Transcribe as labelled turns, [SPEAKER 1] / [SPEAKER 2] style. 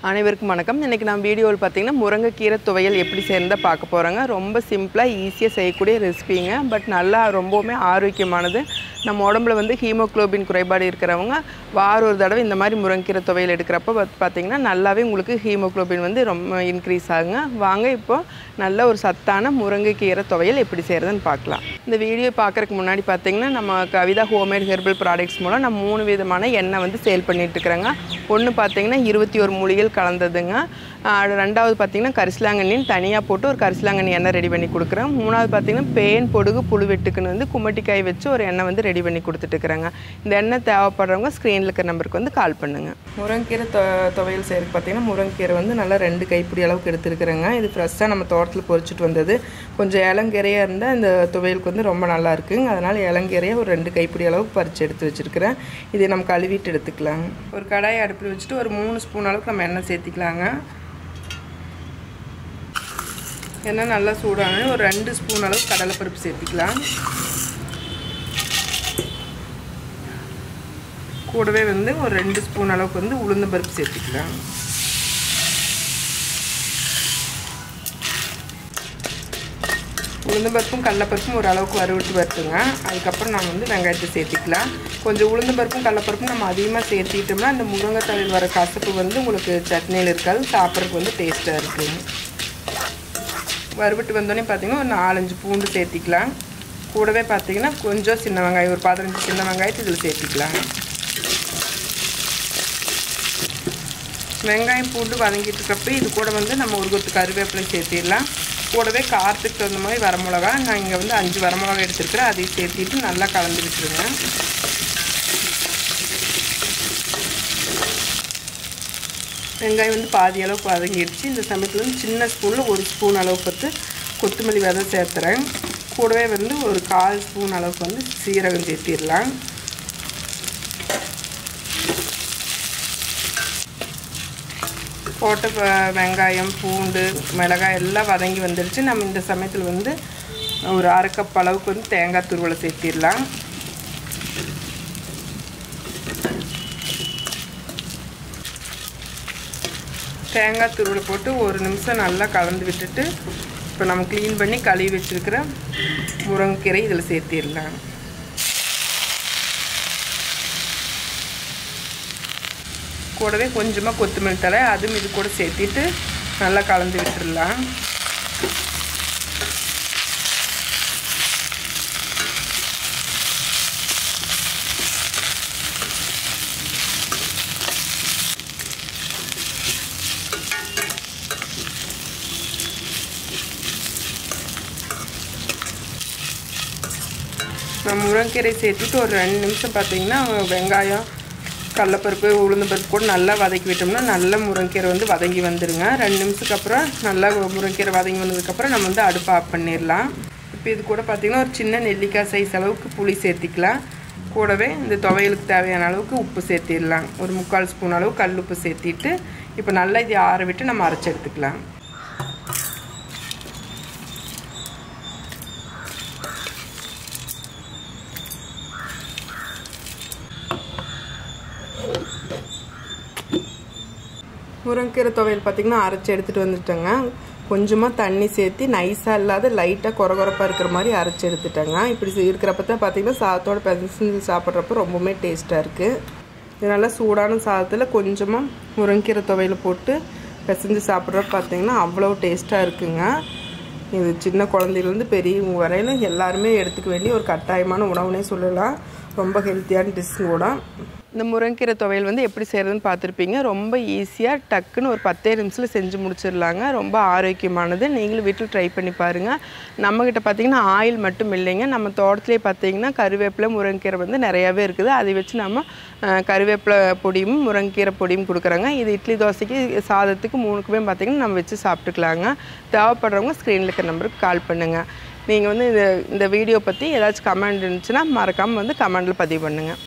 [SPEAKER 1] அனைவருக்கும் வணக்கம். இன்னைக்கு நான் வீடியோவில் பார்த்தீங்கன்னா முருங்கைக்கீரை துவையல் எப்படி செய்யறத பார்க்க போகிறேங்க. ரொம்ப சிம்பிளாக ஈஸியாக செய்யக்கூடிய ரெசிபிங்க. பட் நல்லா ரொம்பவுமே ஆரோக்கியமானது. நம்ம உடம்புல வந்து ஹீமோக்ளோபின் குறைபாடு இருக்கிறவங்க வாரம் ஒரு தடவை இந்த மாதிரி முருங்கைக்கீரை துவையல் எடுக்கிறப்ப பார்த்தீங்கன்னா நல்லாவே உங்களுக்கு ஹீமோக்ளோபின் வந்து ரொம்ப இன்க்ரீஸ் ஆகுங்க. வாங்க இப்போ நல்ல ஒரு சத்தான முருங்கைக்கீரை துவையல் எப்படி செய்கிறதுன்னு பார்க்கலாம். இந்த வீடியோ பார்க்குறதுக்கு முன்னாடி பார்த்தீங்கன்னா நம்ம கவிதா ஹோம்மேட் ஹெர்பல் ப்ராடக்ட்ஸ் மூலம் நம்ம 3 விதமான எண்ணெய் வந்து சேல் பண்ணிட்டு இருக்கிறேங்க. ஒன்று பார்த்தீங்கன்னா 21 மூலிகைகள் கலந்ததுங்க. ரெண்டாவது பார்த்தீங்கன்னா கரிசலாங்கண்ணின்னு தனியாக போட்டு ஒரு கரிசலாங்கண்ணி எண்ணெய் ரெடி பண்ணி கொடுக்குறேன். மூணாவது பார்த்தீங்கன்னா பேன் பொடுகு புழுவெட்டுக்குன்னு வந்து கும்மட்டிக்காய் வச்சு ஒரு எண்ணெய் வந்து ரெடி பண்ணி கொடுத்துட்டுருக்குறேங்க. இந்த எண்ணெய் தேவைப்படுறவங்க ஸ்க்ரீனில் இருக்கிற நம்பருக்கு வந்து கால் பண்ணுங்கள். முருங்கைக்கீரை துவையல் செய்யறதுக்கு பார்த்தீங்கன்னா முருங்கைக்கீரை வந்து நல்லா 2 கைப்பிடி அளவுக்கு எடுத்துருக்குறேங்க. இது ஃப்ரெஷ்ஷாக நம்ம தோட்டத்தில் பொறிச்சிட்டு வந்தது. கொஞ்சம் இளங்கீரையாக இருந்தால் இந்த துவையலுக்கு வந்து ரொம்ப நல்லா இருக்குங்க. அதனால் இளங்கீரையை ஒரு 2 கைப்பிடி அளவுக்கு பறித்து எடுத்து வச்சுருக்கிறேன். இதை நம்ம கழுவிட்டு எடுத்துக்கலாங்க. ஒரு கடாயை அடுப்பில் வச்சுட்டு ஒரு 3 ஸ்பூன் அளவுக்கு நம்ம எண்ணெய் சேர்த்திக்கலாங்க. எண்ணெய் நல்லா சூடான ஒரு 2 ஸ்பூன் அளவுக்கு கடலைப்பருப்பு சேர்த்திக்கலாம். கூடவே வந்து ஒரு 2 ஸ்பூன் அளவுக்கு வந்து உளுந்தம்பருப்பு சேர்த்திக்கலாம். உளுந்தம்பருப்பும் கடலைப்பருப்பும் ஒரு அளவுக்கு வறுவிட்டு வரட்டுங்க. அதுக்கப்புறம் நம்ம வந்து வெங்காயத்தை சேர்த்திக்கலாம். கொஞ்சம் உளுந்தம்பருப்பும் கடலைப்பருப்பும் நம்ம அதிகமாக சேர்த்திட்டோம்னா அந்த முருங்கை தழையில் வர கசப்பு வந்து உங்களுக்கு சட்னியில் இருக்காது, சாப்பிட்றதுக்கு வந்து டேஸ்ட்டாக இருக்குங்க. வறுவிட்டு வந்தோடனே பார்த்திங்கன்னா ஒரு 4-5 பூண்டு சேர்த்திக்கலாம். கூடவே பார்த்திங்கன்னா கொஞ்சம் சின்ன வெங்காயம், ஒரு 15 சின்ன வெங்காயத்தை இதில் சேர்த்திக்கலாம். வெங்காயம் பூண்டு வதங்கிட்டு இருக்கப்போ இது கூட வந்து நம்ம ஒரு கொத்து கருவேப்பிலை சேர்த்திடலாம். கூடவே காரத்துக்கு தகுந்த மாதிரி வரமிளகா, நான் இங்கே வந்து 5 வரமிளகா எடுத்துருக்கிறேன், அதையும் சேர்த்திட்டு நல்லா கலந்து விட்டுருங்க. வெங்காயம் வந்து பாதி அளவுக்கு வதங்கிடுச்சு. இந்த சமயத்தில் வந்து சின்ன ஸ்பூனில் 1 ஸ்பூன் அளவுக்கு வந்து கொத்தமல்லி விதை சேர்த்துறேன். கூடவே வந்து ஒரு 1/4 ஸ்பூன் அளவுக்கு வந்து சீரகம் சேர்த்திடலாம். போட்ட வெங்காயம் பூண்டு மிளகாய் எல்லாம் வதங்கி வந்துடுச்சு. நம்ம இந்த சமயத்தில் வந்து ஒரு 1/2 கப் அளவுக்கு வந்து தேங்காய் துருவலை சேர்த்திடலாம். தேங்காய் துருவலை போட்டு 1 நிமிஷம் நல்லா கலந்து விட்டுட்டு இப்போ நம்ம க்ளீன் பண்ணி கழுவி வச்சுருக்கிற முருங்கைக்கீரை இதில் சேர்த்திடலாம். கூடவே கொஞ்சமாக கொத்தமல்லி தழை அதுவும் இது கூட சேர்த்திட்டு நல்லா கலந்து விட்டுடலாம். நம்ம முருங்கைக்கீரை சேர்த்துட்டு ஒரு 2 நிமிஷம் பார்த்திங்கன்னா வெங்காயம் கடலைப்பருப்பு உளுந்தம்பருப்பு கூட நல்லா வதக்கி விட்டோம்னா நல்லா முருங்கைக்கீரை வந்து வதங்கி வந்துடுங்க. 2 நிமிஷத்துக்கு அப்புறம் நல்லா முருங்கைக்கீரை வதங்கி வந்ததுக்கப்புறம் நம்ம வந்து அடுப்பை ஆஃப் பண்ணிடலாம். இப்போ இது கூட பார்த்திங்கன்னா ஒரு சின்ன நெல்லிக்காய் சைஸ் அளவுக்கு புளி சேர்த்திக்கலாம். கூடவே இந்த துவையலுக்கு தேவையான அளவுக்கு உப்பு சேர்த்திடலாம். ஒரு 3/4 ஸ்பூன் அளவு கல் உப்பு சேர்த்திட்டு இப்போ நல்லா இதை ஆற விட்டு நம்ம அரைச்சி எடுத்துக்கலாம். முருங்கைக்கீரை துவையல் பார்த்திங்கன்னா அரைச்சி எடுத்துகிட்டு வந்துட்டேங்க. கொஞ்சமாக தண்ணி சேர்த்து நைஸாக இல்லாத லைட்டாக கொரகொரப்பாக இருக்கிற மாதிரி அரைச்சி எடுத்துட்டேங்க. இப்படி இருக்கிறப்ப தான் பார்த்திங்கன்னா சாதத்தோட பிசைஞ்சு சாப்பிட்றப்ப ரொம்பவுமே டேஸ்ட்டாக இருக்குது. இது நல்லா சூடான சாதத்தில் கொஞ்சமாக முருங்கைக்கீரை துவையல் போட்டு பிசைஞ்சு சாப்பிட்றப்ப பார்த்திங்கன்னா அவ்வளோ டேஸ்ட்டாக இருக்குங்க. இது சின்ன குழந்தையிலேருந்து பெரியவங்க வரையிலும் எல்லாருமே எடுத்துக்க வேண்டிய ஒரு கட்டாயமான உணவுனே சொல்லலாம். ரொம்ப ஹெல்த்தியான டிஷ்ஷு கூட. இந்த முருங்கைக்கீரை துவையல் வந்து எப்படி செய்கிறதுன்னு பார்த்துருப்பீங்க. ரொம்ப ஈஸியாக டக்குன்னு ஒரு 10 நிமிஷத்தில் செஞ்சு முடிச்சிடலாங்க. ரொம்ப ஆரோக்கியமானது. நீங்களும் வீட்டில் ட்ரை பண்ணி பாருங்கள். நம்மக்கிட்ட பார்த்திங்கன்னா ஆயில் மட்டும் இல்லைங்க, நம்ம தோட்டத்திலே பார்த்திங்கன்னா கருவேப்பிலை முருங்கைக்கீரை வந்து நிறையாவே இருக்குது. அதை வச்சு நம்ம கருவேப்பிலை பொடியும் முருங்கைக்கீரை பொடியும் கொடுக்குறாங்க. இது இட்லி தோசைக்கு சாதத்துக்கு 3க்குமே பார்த்திங்கன்னா நம்ம வச்சு சாப்பிட்டுக்கலாங்க. தேவைப்படுறவங்க ஸ்க்ரீனில் இருக்கிற நம்பருக்கு கால் பண்ணுங்கள். நீங்கள் வந்து இந்த வீடியோ பற்றி ஏதாச்சும் கமெண்ட் இருந்துச்சுன்னா மறக்காமல் வந்து கமெண்டில் பதிவு பண்ணுங்கள்.